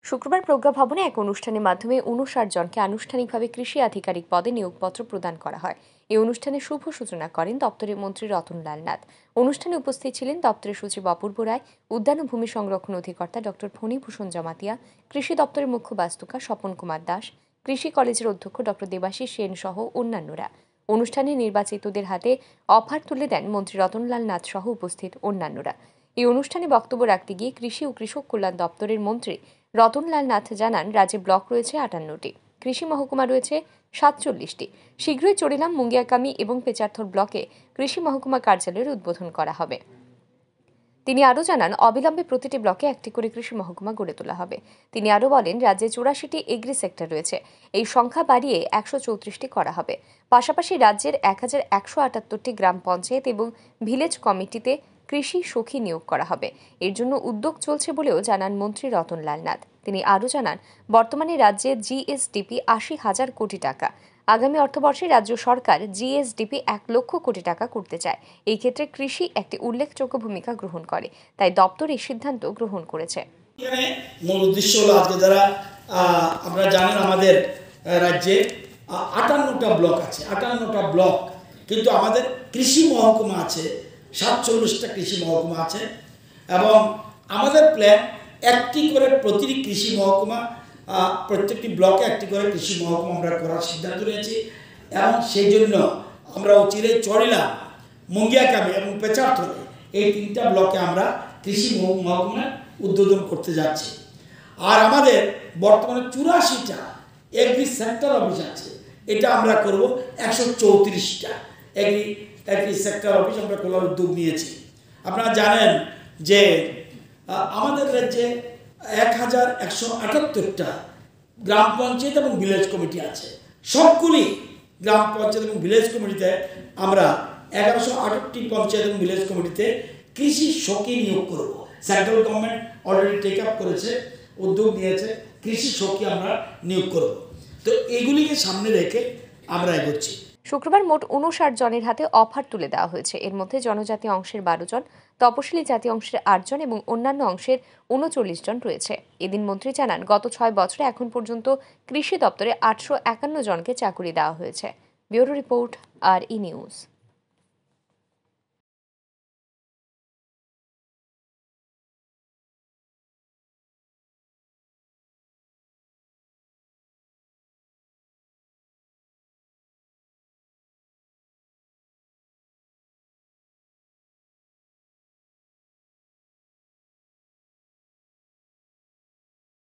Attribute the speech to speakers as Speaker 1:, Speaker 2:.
Speaker 1: শুক্রবার প্রজ্ঞা ভবনে এক অনুষ্ঠানের মাধ্যমে ৫৯ জনকে আনুষ্ঠানিকভাবে কৃষি আধিকারিক পদে নিয়োগপত্র প্রদান করা হয়। এই অনুষ্ঠানে শুভ সূচনা করেন দপ্তরের মন্ত্রী রতনলাল নাথ। অনুষ্ঠানে উপস্থিত ছিলেন দপ্তরের সচিব অপূর্ব রায়, উদ্যান ও ভূমি সংরক্ষণ অধিকর্তা ডক্টর ফণীভূষণ জমাতিয়া, কৃষি দপ্তরের মুখ্য বাস্তুকার স্বপন কুমার দাস, কৃষি কলেজের অধ্যক্ষ ডক্টর দেবাশিস সেন সহ অন্যান্যরা। অনুষ্ঠানে নির্বাচিতদের হাতে অফার তুলে দেন মন্ত্রী রতনলাল নাথ সহ উপস্থিত অন্যান্যরা। এই অনুষ্ঠানে বক্তব্য রাখতে গিয়ে কৃষি ও কৃষক কল্যাণ দপ্তরের মন্ত্রী রতনলাল নাথ জানান, রাজ্যে ব্লক রয়েছে ৫৮টি, কৃষি মহকুমা রয়েছে ৪৭টি। শীঘ্রই চড়িলাম, মুঙ্গিয়াকামি এবং পেচারথর ব্লকে কৃষি মহকুমা কার্যালয়ের উদ্বোধন করা হবে। তিনি আরও জানান, অবিলম্বে প্রতিটি ব্লকে একটি করে কৃষি মহকুমা গড়ে তোলা হবে। তিনি আরও বলেন, রাজ্যে ৮৪টি এগ্রি সেক্টর রয়েছে, এই সংখ্যা বাড়িয়ে ১৩৪টি করা হবে। পাশাপাশি রাজ্যের ১১৭৮টি গ্রাম পঞ্চায়েত এবং ভিলেজ কমিটিতে কৃষি সখী নিয়োগ করা হবে। এর জন্য উদ্যোগ চলছে বলেও জানান মন্ত্রী রতনলাল নাথ। তিনি আরও জানান, বর্তমানে রাজ্যের জিএসডিপি ৮০,০০০ কোটি টাকা। আগামী অর্থবর্ষে রাজ্য সরকার জিএসডিপি ১,০০,০০০ কোটি টাকা করতে চায়। এই ক্ষেত্রে কৃষি একটি উল্লেখযোগ্য ভূমিকা গ্রহণ করে, তাই দপ্তর এই সিদ্ধান্ত গ্রহণ করেছে।
Speaker 2: মূল উদ্দেশ্য হলো, আজকে যারা আপনারা জানেন আমাদের রাজ্যে ৫৮টা ব্লক আছে, ৫৮টা ব্লক, কিন্তু আমাদের কৃষি মহকুমা আছে ৪৭টা কৃষি মহকুমা আছে, এবং আমাদের প্ল্যান একটি করে প্রতিটি কৃষি মহকুমা, প্রত্যেকটি ব্লকে একটি করে কৃষি মহকুমা আমরা করার সিদ্ধান্ত নিয়েছি। এবং সেই জন্য আমরা অচিরে চড়িলাম, মুঙ্গিয়াকামি এবং পেচারথরে এই ৩টা ব্লকে আমরা কৃষি মহকুমা উদ্বোধন করতে যাচ্ছি। আর আমাদের বর্তমানে ৮৪টা এগ্রি সেক্টর অফিস আছে, এটা আমরা করব ১৩৪টা এগ্রি সেক্টর অফিস আমরা খোলার উদ্যোগ নিয়েছি। আপনারা জানেন যে আমাদের রাজ্যে ১,১৭৮টা গ্রাম পঞ্চায়েত এবং ভিলেজ কমিটি আছে। সবগুলি গ্রাম পঞ্চায়েত এবং ভিলেজ কমিটিতে আমরা ১১৬৮টি পঞ্চায়েত এবং ভিলেজ কমিটিতে কৃষি সখী নিয়োগ করব। Central government already take up করেছে, উদ্যোগ নিয়েছে, কৃষি সখী আমরা নিয়োগ করব। তো এইগুলিকে সামনে রেখে আমরা এগোচ্ছি।
Speaker 1: শুক্রবার মোট ৫৯ জনের হাতে অফার তুলে দেওয়া হয়েছে। এর মধ্যে জনজাতি অংশের ১২ জন, তপশিলি জাতি অংশের ৮ জন এবং অন্যান্য অংশের ৩৯ জন রয়েছে। এদিন মন্ত্রী জানান, গত ৬ বছরে এখন পর্যন্ত কৃষি দপ্তরে ৮৫১ জনকে চাকুরি দেওয়া হয়েছে। Bureau report, RE news.